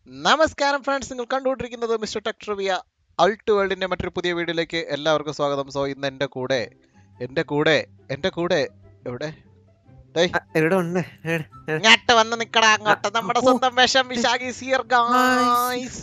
നമസ്കാരം ഫ്രണ്ട്സ്, നിങ്ങൾ കണ്ടുകൊണ്ടിരിക്കുന്നത് മിസ്റ്റർ ടെക് ട്രിവിയ അൾട്ട് വേൾഡിന്റെ മറ്റൊരു പുതിയ വീഡിയോയിലേക്ക് എല്ലാവർക്കും സ്വാഗതം. സോ ഇന്ന് എന്റെ കൂടെ എവിടെ ഡേയ് എവിടെ ഉണ്ട്? ഇങ്ങോട്ട് വന്ന് നിക്കടാ അങ്ങോട്ട്. നമ്മുടെ സ്വന്തം വേഷം വിശാഖി സിയർ ഗായ്സ്.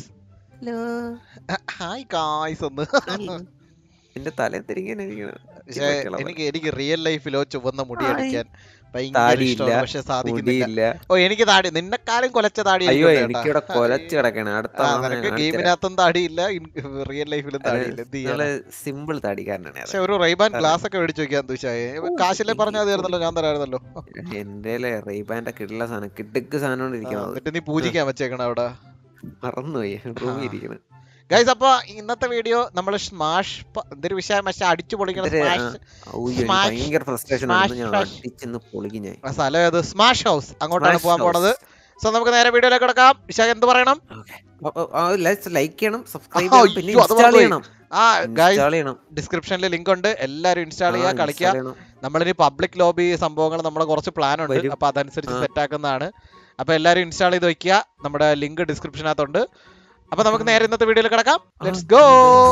Hi guys. ഒന്ന് എന്റെ തല തിരികെ എനിക്ക് റിയൽ ലൈഫിലോ ചുവന്ന മുടി അടിക്കാൻ ഭയങ്കര ഇഷ്ടമാണ്, പക്ഷെ സാധിക്കുന്നില്ല. ഓ, എനിക്ക് താടി നിന്നെക്കാളും കൊലച്ച താടി. അയ്യോ, എനിക്കിവിടെ കൊലച്ച് കിടക്കണം. നിനക്ക് ഗെയിമിനകത്തും താടിയില്ല, റിയൽ ലൈഫിലും താടിയില്ല. സിമ്പിൾ താടിക്കാരനാണ്. പക്ഷെ ഒരു റൈബാൻ ഗ്ലാസ് ഒക്കെ മേടിച്ചു വെക്കാൻ ദുശായി. കാശിലെ പറഞ്ഞാൽ തീർന്നല്ലോ, ഞാൻ തരായിരുന്നല്ലോ. എന്റെ റൈബാന്റെ കിട്ടുള്ള സാധനം കിടുക്ക് സാധനം ഇരിക്കണം. എന്നിട്ട് നീ പൂജിക്കാൻ വെച്ചേക്കണം അവിടെ. മറന്നുപോയി റൂമിൽ ഇരിക്കണം. ഗൈസ്, അപ്പൊ ഇന്നത്തെ വീഡിയോ നമ്മൾ സ്മാഷ് എന്തൊരു വിഷയം അടിച്ചു പൊളിക്കണം. സ്ഥലം ഏത്? Smash House. അങ്ങോട്ടാണ് പോകാൻ പോണത്. സോ നമുക്ക് നേരെ വീഡിയോയിലേക്ക് കിടക്കാം. വിശാഖ് എന്ത് പറയണം? ലൈക്ക് ചെയ്യണം, സബ്സ്ക്രൈബ് ചെയ്യണം. ഡിസ്ക്രിപ്ഷനിൽ ലിങ്ക് ഉണ്ട്, എല്ലാരും ഇൻസ്റ്റാൾ ചെയ്യുക, കളിക്കുക. നമ്മളിനി പബ്ലിക് ലോബി സംഭവങ്ങൾ നമ്മുടെ കുറച്ച് പ്ലാൻ ഉണ്ട്, അപ്പൊ അതനുസരിച്ച് സെറ്റ് ആക്കുന്നതാണ്. അപ്പൊ എല്ലാരും ഇൻസ്റ്റാൾ ചെയ്ത് വെക്കുക. നമ്മുടെ ലിങ്ക് ഡിസ്ക്രിപ്ഷനകത്തുണ്ട്. അപ്പൊ നമുക്ക് നേരെ ഇന്നത്തെ വീഡിയോയിൽ കിടക്കാം. Let's go.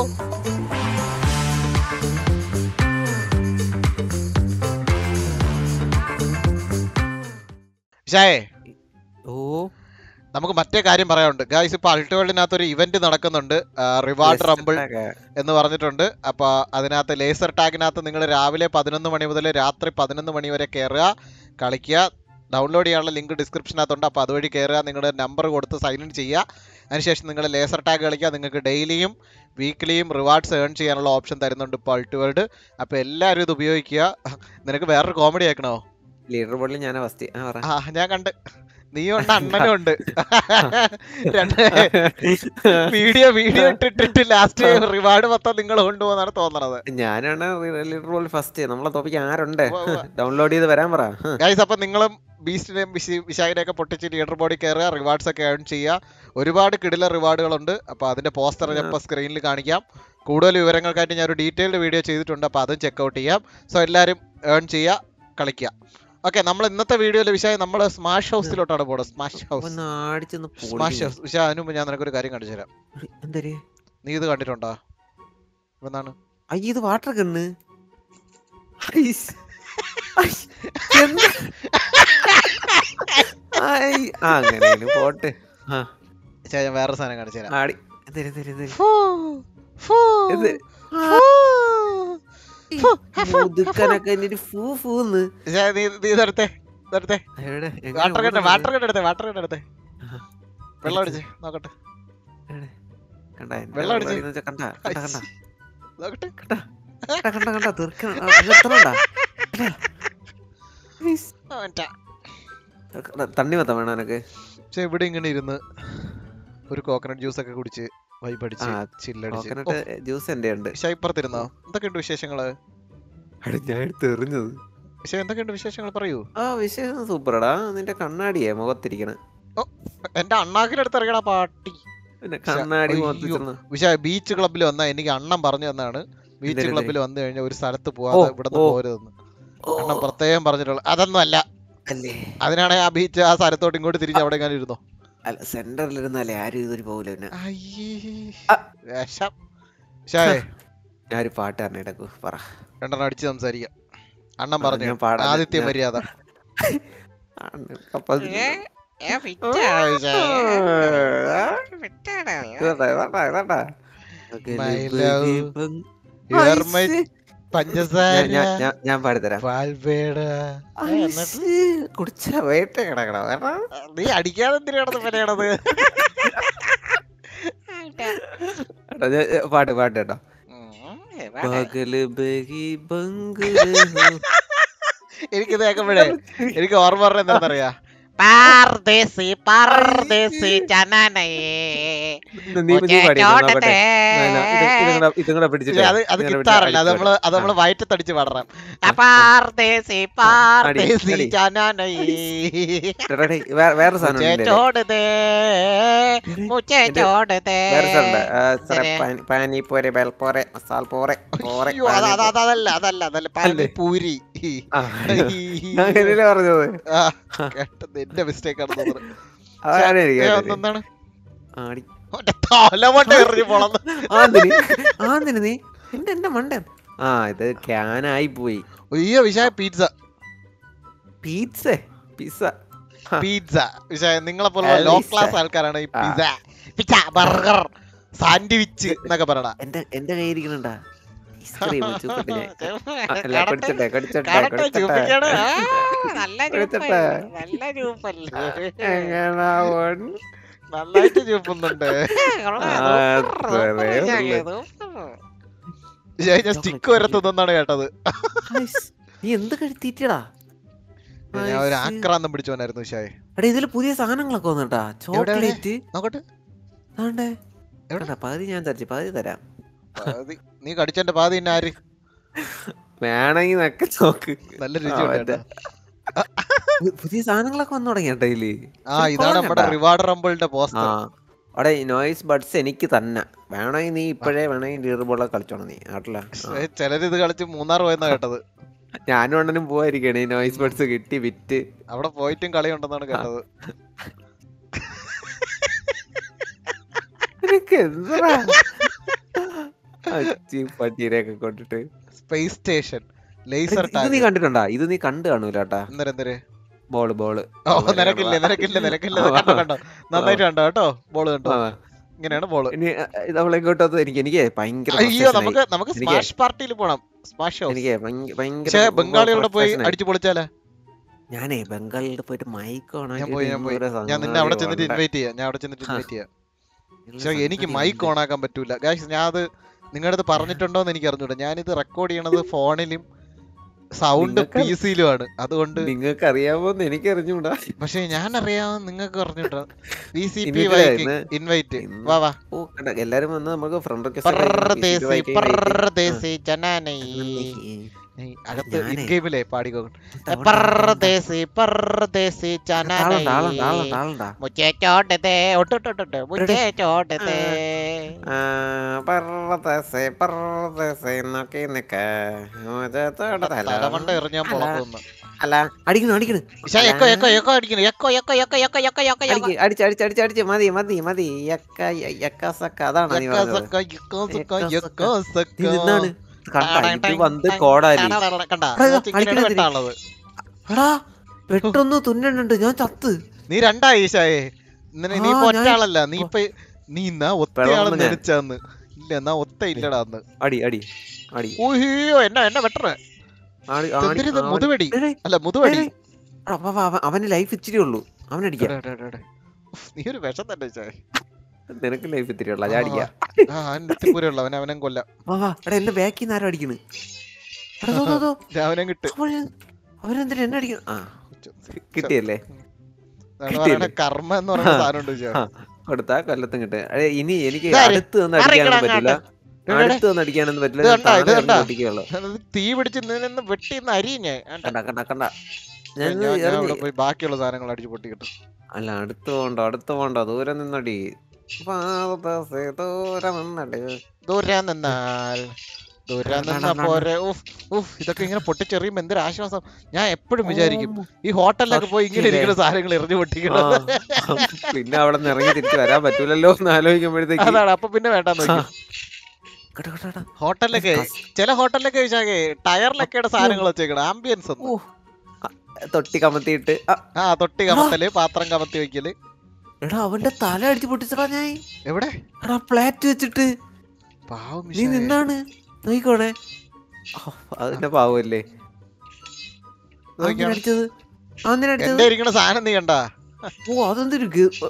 നമുക്ക് മറ്റേ കാര്യം പറയാനുണ്ട് ഗൈസ്. ഇപ്പൊ അൾട്ട് വേൾഡിനകത്ത് ഒരു ഇവന്റ് നടക്കുന്നുണ്ട്, റിവാർഡ് റംബിൾ എന്ന് പറഞ്ഞിട്ടുണ്ട്. അപ്പൊ അതിനകത്ത് ലേസർ ടാഗിനകത്ത് നിങ്ങൾ രാവിലെ 11 മണി മുതൽ രാത്രി 11 മണി വരെ കയറുക, കളിക്കുക. ഡൗൺലോഡ് ചെയ്യാനുള്ള ലിങ്ക് ഡിസ്ക്രിപ്ഷനകത്തുണ്ട്. അപ്പോൾ അതുവഴി കയറുക, നിങ്ങളുടെ നമ്പർ കൊടുത്ത് സൈൻ ഇൻ ചെയ്യുക. അതിനുശേഷം നിങ്ങൾ ലേസർ ടാഗ് കളിക്കുക. നിങ്ങൾക്ക് ഡെയിലിയും വീക്ക്ലിയും റിവാർഡ്സ് ഏൺ ചെയ്യാനുള്ള ഓപ്ഷൻ തരുന്നുണ്ട് ഇപ്പോൾ അൾട്ട് വേൾഡ്. അപ്പോൾ എല്ലാവരും ഇത് ഉപയോഗിക്കുക. നിനക്ക് വേറൊരു കോമഡി ആക്കണോ? ലീഡർ ബോർഡിൽ ഞാൻ കണ്ട്, നീയും ഉണ്ട് അണ്ണനും ഉണ്ട്. വീഡിയോ ഇട്ടിട്ട് ലാസ്റ്റ് റിവാർഡ് മൊത്തം നിങ്ങൾ കൊണ്ടുപോകുന്നാണ് തോന്നണത്. ഞാനാണ് ലീഡർ ബോർഡിൽ ഫസ്റ്റ്. നമ്മളെ തോപ്പിക്ക് ആരുണ്ട്? ഡൗൺലോഡ് ചെയ്ത് വരാൻ പറ ഗൈസ്. അപ്പൊ നിങ്ങളും ബീസ്റ്റിനെയും വിശാഖിനെയൊക്കെ പൊട്ടിച്ച് ലീഡർ ബോർഡിൽ കയറുക, റിവാർഡ്സ് ഒക്കെ ഏൺ ചെയ്യുക. ഒരുപാട് കിടില റിവാർഡുകളുണ്ട്. അപ്പോൾ അതിന്റെ പോസ്റ്റർ ഞാൻ ഇപ്പോൾ സ്ക്രീനിൽ കാണിക്കാം. കൂടുതൽ വിവരങ്ങൾക്കായിട്ട് ഞാൻ ഒരു ഡീറ്റെയിൽഡ് വീഡിയോ ചെയ്തിട്ടുണ്ട്, അപ്പോൾ അതും ചെക്കൗട്ട് ചെയ്യാം. സോ എല്ലാവരും ഏൺ ചെയ്യുക, കളിക്കുക. ഓക്കെ, നമ്മൾ ഇന്നത്തെ വീഡിയോയിലെ വിഷയം നമ്മൾ സ്മാഷ് ഹൗസിലോട്ടാണ് പോണത്. സ്മാഷ് ഹൗസ് വിഷയം. അതിനു മുമ്പ് ഞാൻ നിനക്കൊരു കാര്യം കാണിച്ചു തരാം. നീ ഇത് കണ്ടിട്ടുണ്ടോ? എന്താണ് ഇത്? Water gun. അങ്ങനെ പോട്ടെ. ഞാൻ വേറെ സാധനം കാണിച്ചു തരാം. വെള്ളം അടിച്ച് നോക്കട്ടെ. വെള്ളം അടിച്ച് തണ്ണി മൊത്തം വേണം എനക്ക്. പക്ഷെ ഇവിടെ ഇങ്ങനെ ഇരുന്ന് ഒരു കോക്കനട്ട് ജ്യൂസ് ഒക്കെ കുടിച്ച് വൈബടിച്ച് ചില്ലടിച്ച് ജ്യൂസ് എന്റെ ഉണ്ട്. ഇപ്പുറത്തിരുന്നോ? എന്തൊക്കെയുണ്ട് വിശേഷങ്ങള്? ഞാൻ എടുത്തെറിഞ്ഞത്. പക്ഷെ എന്തൊക്കെയുണ്ട് വിശേഷങ്ങൾ? പറയൂ. വിശേഷം സൂപ്പറടാ. നിന്റെ കണ്ണാടിയേ മുഖത്തിരിക്കണ. എന്റെ അണ്ണാക്കിലെടുത്തിറങ്ങണ പാട്ടി. കണ്ണാടി ബീച്ച് ക്ലബിൽ വന്നാ എനിക്ക് അണ്ണൻ പറഞ്ഞു തന്നാണ്, ബീച്ച് ക്ലബിൽ വന്നു കഴിഞ്ഞാൽ ഒരു സ്ഥലത്ത് പോവാതെ ഇവിടെ പോരുതെന്ന് അണ്ണൻ പ്രത്യേകം പറഞ്ഞിട്ടുള്ളത്. അതൊന്നും അല്ല, അതിനാണ് ആ ബീച്ച് ആ സ്ഥലത്തോട്ട് ഇങ്ങോട്ട് തിരിഞ്ഞ് അവിടെ എങ്ങനെ ഇരുന്നോ? സെന്ററിലിരുന്നാലേ ആരും ഇതൊരു പോകില്ല. ഞാനൊരു പാട്ടാണ് ഇടക്കു പറ. രണ്ടെണ്ണം അടിച്ച് സംസാരിക്കാം. അണ്ണൻ പറഞ്ഞു ആദിത്യ മര്യാദ. ഞാൻ പാടിത്തരാം. കുടിച്ച വേട്ട കിടക്കണം. നീ അടിക്കാതെ എന്തിനാണത് പറയണത്? പാട്ട് കേട്ടോ. എനിക്കിത് കേൾക്കുമ്പോഴേ എനിക്ക് ഓർമ്മ പറഞ്ഞ എന്താണെന്നറിയാ? പാർദേശി പാർദേശി അത് കിട്ടാറില്ല, അത് നമ്മള് വയറ്റത്തടിച്ച് പാടണം. വേറെ പാനിപ്പോരെ ബെൽപ്പോരെ മസാൽ പോരെ അതല്ല പാനിപ്പൂരി. പറഞ്ഞത് എന്റെ മിസ്റ്റേക്ക് ആണ് തോന്നുന്നത്. അതാണ് എന്താണ് ആടി തലമണ്ട എറിഞ്ഞു പോളന്ന്. ആന്തിന് നീ എന്റെ മണ്ട. ആ ഇത് ക്യാനായി പോയി. അയ്യോ Vishaya pizza pizza pizza Vishaya നിങ്ങളെ പോലുള്ള ലോ ക്ലാസ് ആൾക്കാരാണ് ഈ പിസ്സ പിസ്സ ബർഗർ സാൻഡ്വിച്ച് എന്നൊക്കെ പറയണ. എന്റെ കയ്യിരിക്കണണ്ടാ നല്ലായിട്ട് ചൂപ്പുന്നുണ്ട്. ഞാൻ സ്റ്റിക്ക് വരെ തിന്നാണ് കേട്ടത്. നീ എന്ത് കഴിത്തീറ്റടാ? ഞാൻ ഒരു ആക്രാന്തം പിടിച്ചവനായിരുന്നു ഷായ്. എടാ ഇതില് പുതിയ സാധനങ്ങളൊക്കെ വന്നിട്ടാ. ചോക്ലേറ്റ് നോക്കട്ടെ. പകുതി ഞാൻ തരച്ചു, പകുതി തരാം. നീ കടിച്ചെന്റെ പാതി തന്നെ ആര് വേണമെങ്കിൽ നക്കെ നോക്ക്. നല്ല രുചിയുണ്ട്. പുതിയ സാധനങ്ങളൊക്കെ വന്നു തുടങ്ങി കേട്ടോ ഇതില്. ഇതാണ് നമ്മുടെ റിവാർഡ് റംബിളിന്റെ പോസ്റ്റർ. അവിടെ നോയ്സ് ബഡ്സ് എനിക്ക് തന്നെ വേണമെങ്കിൽ നീ ഇപ്പോഴേ വേണമെങ്കിൽ ലീഡർ കളിച്ചോണം നീ നാട്ടില. ചിലരിത് കളിച്ച് മൂന്നാർ പോയെന്നാ കേട്ടത്. ഞാനും അണ്ണനും പോയിരിക്കണേ നോയ്സ് ബഡ്സ് കിട്ടി വിറ്റ്. അവിടെ പോയിട്ടും കളി ഉണ്ടെന്നാണ് കേട്ടത്. പട്ടീരെയൊക്കെ കൊണ്ടിട്ട് സ്പേസ് സ്റ്റേഷൻ ലേസർ ടാഗ് നീ കണ്ടിട്ടുണ്ടാ? ഇത് നീ കണ്ടു കാണൂലട്ടാ. ബോള് നിരക്കില്ല കണ്ടോ നന്നായിട്ട് കണ്ടോ കേട്ടോ. ബോള് കണ്ടോ ഇങ്ങനെയാണ് ബോള്. അവളെങ്ങോട്ടത് എനിക്ക് ഭയങ്കര അയ്യോ നമുക്ക് സ്മാഷ് പാർട്ടിയിൽ പോണം. സ്മാഷ് എനിക്ക് ഭയങ്കര ബംഗാളികളുടെ പോയി അടിച്ചു പൊളിച്ചാലേ. ഞാനേ ബംഗാളിൽ പോയിട്ട് മൈക്ക് ഞാൻ നിന്നെ അവിടെ ചെന്നിട്ട് ഇൻവൈറ്റ് ചെയ്യാം. പക്ഷെ എനിക്ക് മൈക്ക് ഓൺ ആക്കാൻ പറ്റൂല ഗായ്സ്. ഞാൻ അത് നിങ്ങളുടെ അടുത്ത് പറഞ്ഞിട്ടുണ്ടോന്ന് എനിക്ക് അറിഞ്ഞൂടാ. ഞാനിത് റെക്കോർഡ് ചെയ്യണത് ഫോണിലും സൗണ്ട് പിസിയിലുമാണ്. അതുകൊണ്ട് നിങ്ങൾക്ക് അറിയാമോന്ന് എനിക്ക് അറിഞ്ഞൂടാ. പക്ഷെ ഞാൻ അറിയാമെന്ന് നിങ്ങൾക്ക് അറിഞ്ഞൂടാ. ഇൻവൈറ്റ് വാ എല്ലാരും വന്ന് നമുക്ക് ഫ്രണ്ട് അകത്ത് ഇൻഗെയിമിലെ പാടിക്കോ. പർദേശി പർദേശി ചനാനൈ മുച്ചേ ചോട്ടത്തെ ഒട്ടൊട്ടൊട്ടൊട്ട് മുച്ചേ ചോട്ടത്തെ പർദേശി പർദേശി നോക്കി നിക്ക തലമണ്ട എറിഞ്ഞാൻ പൊളക്കുന്നു. അല്ല അടിക്കുന്നു അടിച്ച് മതി അതാണ് പെട്ടൊന്ന് തുന്നുണ്ട്. ഞാൻ ചത്ത്. നീ രണ്ടായി ഈശായേ. നീ ഒറ്റാളല്ല. നീ എന്നാ ഒറ്റയാളെന്ന് ധരിച്ചാന്ന്. ഇല്ല എന്നാ ഒത്ത ഇല്ലടാ അന്ന്. അടി ഓഹിയോ എന്നെ വെട്ടണേ. മുതുവടി അല്ല മുതുവടി. അവന് ലൈഫ് ഇച്ചിരി ഉള്ളൂ. അവനടിക്കാം. നീ ഒരു വിഷം തന്നെ ഈശായേ. നിനക്ക് ലൈഫ് ഇത്തിരി ഉള്ള ഞാൻ അടിക്കാം. അവനെ കൊല്ലാം. എന്റെ ബാക്കിൽ നിന്ന് ആരും അടിക്കണ്. അവനെ കിട്ടും. അവരെന്തിനാ എന്നെ അടിക്കണം? കിട്ടിയല്ലേ? കർമ്മ എന്ന് പറയുന്ന സാധനം കൊടുത്താ കൊല്ലത്തും കിട്ടും. ഇനി എനിക്ക് അടുത്ത് വന്ന് അടിക്കാനൊന്നും പറ്റില്ല. അടുത്ത് വന്ന് അടിക്കാനൊന്നും പറ്റില്ല. തീ പിടിച്ച് വെട്ടി അരിഞ്ഞേ കണ്ട പോയി ബാക്കിയുള്ള സാധനങ്ങൾ അടിച്ചു പൊട്ടി കിട്ടും. അല്ല അടുത്ത് പോണ്ട ദൂരെ നിന്നടി. ഇതൊക്കെ ഇങ്ങനെ പൊട്ടിച്ചെറിയുമ്പോ എന്തൊരു ആശ്വാസം. ഞാൻ എപ്പോഴും വിചാരിക്കും ഈ ഹോട്ടലിലൊക്കെ പോയി ഇങ്ങനെ ഇരിക്കുന്ന സാധനങ്ങൾ എറിഞ്ഞു പൊട്ടിക്കണം. പിന്നെ അവിടെ നിന്ന് ഇറങ്ങി തിരിച്ചു വരാൻ പറ്റൂലല്ലോ എന്ന് ആലോചിക്കുമ്പോഴത്തേക്ക് അതാണ്. അപ്പൊ പിന്നെ വേണ്ടെന്ന് നോക്കി. ഹോട്ടലിലൊക്കെ ചില ഹോട്ടലിലൊക്കെ ടയറിലൊക്കെ സാധനങ്ങൾ വെച്ചേക്കണം. ആംബിയൻസ് തൊട്ടി കമത്തിയിട്ട് തൊട്ടി കമത്തല്, പാത്രം കമത്തി വെക്കല്. എടാ അവന്റെ തല അടിച്ച് പൊട്ടിച്ചടാ ഞാൻ. എവിടെ? എടാ പ്ലേറ്റ് വെച്ചിട്ട്. നീ നിന്നാണ് നോക്കിക്കോണേ. അതിന്റെ പാവല്ലേ അടിച്ചത്. ഇരിക്കണ സാധനം നീ കണ്ടാ? ഓ അതെന്തൊരു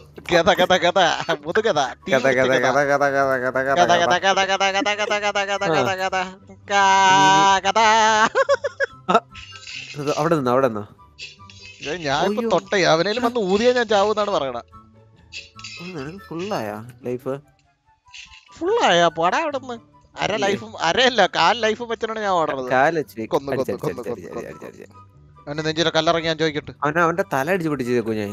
അവിടെ നിന്നോ. ഞാൻ തൊട്ടേ അവനേലും വന്ന് ഊതിയാ ഞാൻ ചാവൂന്നാണ് പറയണ. ഫുള്ളായാ ലൈഫ്? ഫുള്ളായാ പോടാ അവിടെ നിന്ന്. അരയല്ല 4 ലൈഫ് വെച്ചാണ് ഞാൻ ഓടുന്നത്. അവന്റെ നെഞ്ചിലെ കല്ലറങ്ങി ഞാൻ ചോദിക്കട്ടെ. അവന്റെ തല അടിച്ച് പൊട്ടിച്ചേക്കോ ഞാൻ.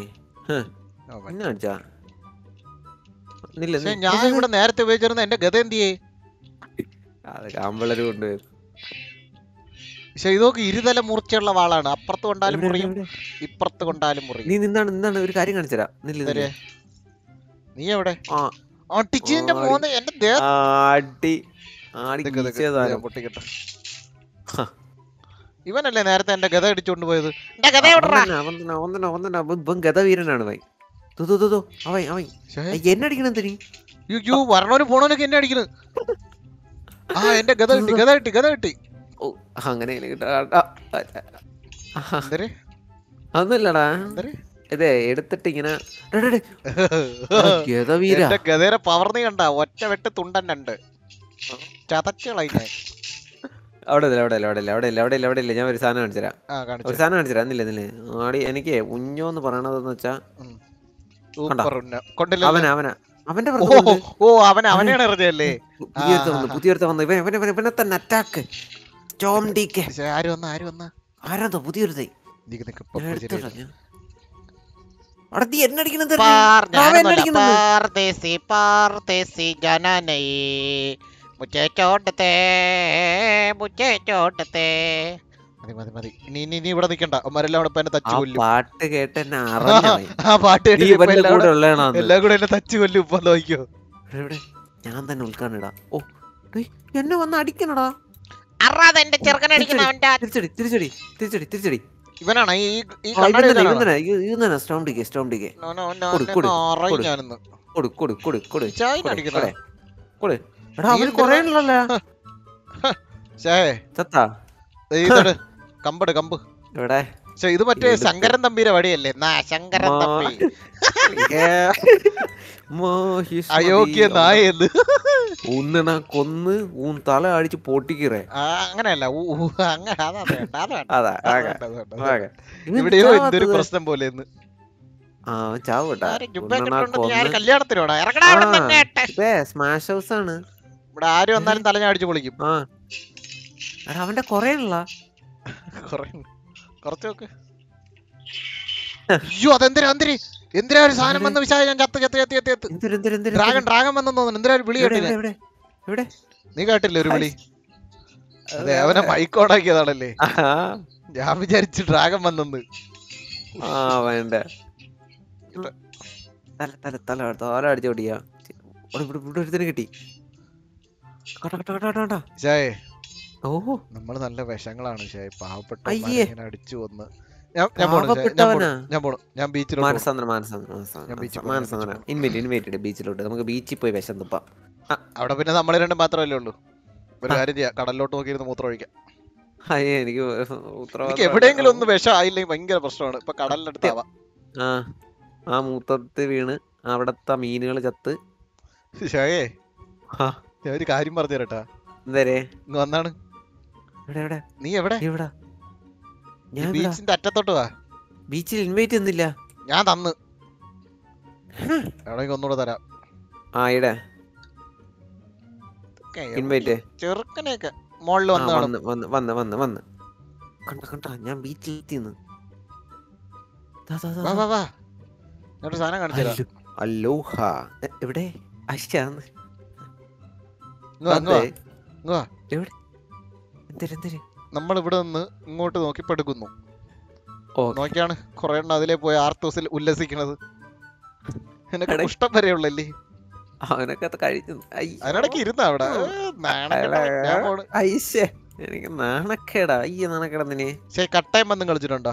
ഞാൻ ഇവിടെ നേരത്തെ ഉപയോഗിച്ചിരുന്ന എന്റെ ഗത എന്തിയേ? പക്ഷെ ഇതൊക്കെ ഇരുതല മൂർച്ചയുള്ള വാളാണ്. അപ്പുറത്ത് കൊണ്ടാലും മുറിയും ഇപ്പുറത്ത് കൊണ്ടാലും മുറിയും. നീ നിന്നാണ് ഒരു കാര്യം കാണിച്ചരാ. നീ എവിടെ? ആ ടിച്ചിന്റെ മോനെ എന്റെ ദേഹത്ത് ആടി ആടി നിക്ക് നിക്ക്, ഗീച്ചേ സാധനം. ഞാൻ പൊട്ടിക്കട്ടെ. ഹ. ഇവനല്ലേ നേരത്തെ എന്റെ ഗത ഇടിച്ചോണ്ട് പോയത്? എന്റെ ഗത അവൻ എവിടെടാ? തന്നെ, അവൻ തന്നെ, അവൻ തന്നെ, അവൻ തന്നെ. ഇവൻ ഗതവീരനാണ് ഭായി. അവൻ അവൻ ശ്ശേ. എന്നെ അടിക്കണം എന്തിനി? യ്യോ, വരണോനും പോണോനൊക്കെ എന്നെ അടിക്കുന്നത്. ആ എന്റെ ഗത കിട്ടി, ഗത കിട്ടി, ഗത കിട്ടി. ഓ അങ്ങനെ കിട്ടാ. എന്തര്? അതൊന്നുമില്ലടാ, എന്തര്? ഇതേ എടുത്തിട്ട് ഇങ്ങനെ ഗതവീര. എന്റെ ഗതേരെ പവർ നീ കണ്ട? ഒറ്റ വെട്ട് തുണ്ടൻ ഉണ്ട്, ചതച്ചുകളായി ഞാൻ. അവിടെ ഇല്ല, അവിടെ ഇല്ല, അവിടെ ഇല്ല, അവിടെ ഇല്ല, അവിടെ ഇല്ല, അവിടെ ഇല്ല. ഞാൻ ഒരു സാധനം കാണിച്ചു തരാം. ആ കാണിച്ചു. ഒരു സാധനം കാണിച്ചു തരാം. എന്നില്ല ആടി എനിക്ക് ഉഞ്ഞോന്ന് പറയണതെന്ന് വെച്ചാ സൂപ്പർ ഉന്ന. കൊണ്ടില്ല അവനാ അവനാ അവന്റെ ഓ അവനെയാണ് എറിഞ്ഞല്ലേ? പുതിയൊരുത്ത വന്നു. ഇവനെ തന്നെ അറ്റാക്ക്. ആര് വന്ന ആര് വന്ന? ആരാ പുതിയൊരുത്തേ? അവിടെ നീ എന്നെ അടിക്കണത്? മതി മതി, നീ ഇവിടെ നിക്കണ്ട. അവന്മാരെല്ലാം കൂടെ എന്നെ തച്ചു കൊല്ലും. പാട്ട് കേട്ട് എന്നെ ആ പാട്ട് എല്ലാം എല്ലാം കൂടെ എന്നെ തച്ചു കൊല്ലും. ഇപ്പൊ നോക്കിയോ, ഞാൻ തന്നെ ഉൾക്കാണിടാ. ഓ എന്നെ വന്ന് അടിക്കണടാ. തിരിച്ചടി തിരിച്ചടി തിരിച്ചടി തിരിച്ചടി. ഇവനാണ് കമ്പട് കമ്പ്. ഇത് മറ്റേ ശങ്കരൻ തമ്പിയുടെ വടിയല്ലേ? ശങ്കരൻ തമ്പി അയോഗ്യ നായെന്ന് ഒന്നിനാ കൊന്ന് തല അടിച്ച് പൊട്ടിക്കറേ. അങ്ങനെയല്ല, ഇവിടെയോ എന്തൊരു പ്രശ്നം പോലെ. സ്മാഷ് ഹൗസ് ആണ് ഇവിടെ. ആര് വന്നാലും തല ഞാൻ അടിച്ചു പൊളിക്കും. അവന്റെ കൊറേ കുറച്ച് നോക്ക്. അയ്യോ അതെന്തിനാ എന്തിനാ ഒരു സാധനം വന്ന് വിശാല? ഞാൻ ഡ്രാഗൺ വന്നെന്ന് തോന്നുന്നു. എന്തിനാ വിളി കേട്ടില്ല? നീ കേട്ടില്ല ഒരു വിളി? അതെ, അവനെ മൈക്ക് ഓണാക്കിയതാണല്ലേ. ഞാൻ വിചാരിച്ചു ഡ്രാഗൺ വന്നെന്ന്. കിട്ടി. നമ്മള് നല്ല വിഷങ്ങളാണ് പാവപ്പെട്ട അടിച്ചു വന്ന്. ഞാൻ ബീച്ചിലോട്ട് നമുക്ക് ബീച്ചിൽ പോയി വിഷം തുപ്പാം. അവിടെ പിന്നെ നമ്മള് രണ്ടും മാത്രമല്ലേ ഉള്ളൂ. ഒരു കാര്യം ചെയ്യാം, കടലിലോട്ട് നോക്കിയിരുന്ന് മൂത്രം ഒഴിക്കാം. എനിക്ക് എവിടെയെങ്കിലും ഒന്ന് വിഷം ആയില്ലെങ്കിൽ ഭയങ്കര പ്രശ്നമാണ്. ഇപ്പൊ കടലിനടുത്താവാം. ആ മൂത്രത്തിൽ വീണ് അവിടത്തെ മീനുകൾ ചത്ത്. ഞാൻ ഒരു കാര്യം പറഞ്ഞു തരട്ടാ. എന്തേ ഇങ്ങ് വന്നാണ്. നീ എവിടെ? ബീച്ചിന്റെ അറ്റത്തോട്ട് വാ. ബീച്ചിൽ ഇൻവൈറ്റ് ഒന്നുമില്ല. ഞാൻ തന്ന് എവിടെയെങ്കിലും ഒന്നുകൂടെ തരാം. ചെറുക്കനെയൊക്കെ മോളിൽ വന്ന് കണ്ട ഞാൻ ബീച്ചിലെത്തിന്ന്. സാധനം കാണിച്ചു. അലോഹ എവിടെ? നമ്മൾ ഇവിടെ നിന്ന് ഇങ്ങോട്ട് നോക്കി പെടുക്കുന്നു. നോക്കിയാണ് കുറെ എണ്ണം അതിലേ പോയി ആർത്തോസിൽ ഉല്ലസിക്കണത്. എനക്ക് ഇഷ്ടം വരെയുള്ളല്ലേ. അതിനിടയ്ക്ക് ഇരുന്ന അവിടെ എനിക്ക് നാണക്കേടാ. നാണക്കേടന്നിനെ കട്ടയം വന്നും കളിച്ചിട്ടുണ്ടോ?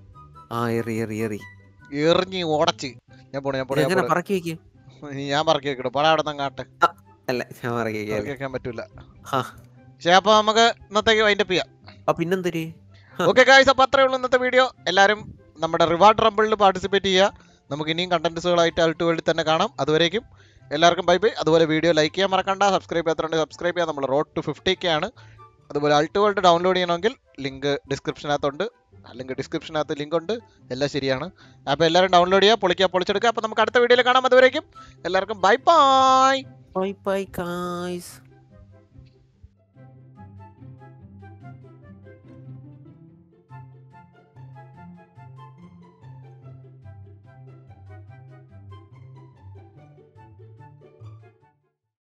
എറിഞ്ഞ് ഓടച്ച്. ഞാൻ പറക്കി വെക്കും. ഞാൻ പറക്കി വെക്കണു. പട അവിടെ കാട്ടെ. അല്ല ഞാൻ വെക്കാൻ പറ്റൂല. അപ്പൊ നമുക്ക് ഇന്നത്തേക്ക് വൈൻഡപ്പ് ചെയ്യാം. പിന്നെന്തൊരു ഓക്കെ ഗായ്സ്, അപ്പൊ അത്രേ ഉള്ളൂ ഇന്നത്തെ വീഡിയോ. എല്ലാവരും നമ്മുടെ റിവാർഡ് റംബിളിൽ പാർട്ടിസിപ്പേറ്റ് ചെയ്യുക. നമുക്ക് ഇനിയും കണ്ടന്റ്സുകളായിട്ട് അൾട്ട് വേൾഡിൽ തന്നെ കാണാം. അതുവരേക്കും എല്ലാവർക്കും ബൈ ബൈ. അതുപോലെ വീഡിയോ ലൈക്ക് ചെയ്യാൻ മറക്കണ്ട. സബ്സ്ക്രൈബ് ചെയ്യാത്തതുകൊണ്ട് സബ്സ്ക്രൈബ് ചെയ്യാം. നമ്മൾ റോഡ് ടു 50K ആണ്. അതുപോലെ അൾട്ട് വേൾഡ് ഡൗൺലോഡ് ചെയ്യണമെങ്കിൽ ലിങ്ക് ഡിസ്ക്രിപ്ഷനകത്തുണ്ട്. അല്ലെങ്കിൽ ഡിസ്ക്രിപ്ഷനകത്ത് ലിങ്ക് ഉണ്ട്. എല്ലാം ശരിയാണ്. അപ്പോൾ എല്ലാവരും ഡൗൺലോഡ് ചെയ്യുക, പൊളിച്ചെടുക്കുക. അപ്പോൾ നമുക്ക് അടുത്ത വീഡിയോയിൽ കാണാം. അതുവരേക്കും എല്ലാവർക്കും bye bye. Bye bye guys.